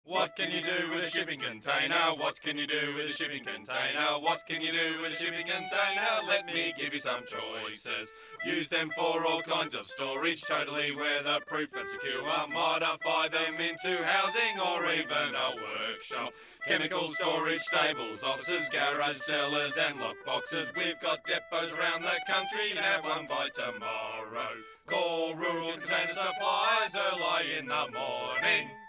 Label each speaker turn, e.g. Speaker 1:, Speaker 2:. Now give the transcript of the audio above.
Speaker 1: What can you do with a shipping container? What can you do with a shipping container? What can you do with a shipping container? Let me give you some choices. Use them for all kinds of storage, totally weatherproof and secure. Modify them into housing or even a workshop. Chemical storage, stables, offices, garage cellars and lockboxes. We've got depots around the country, you can have one by tomorrow. Call Rural Container Supplies early in the morning.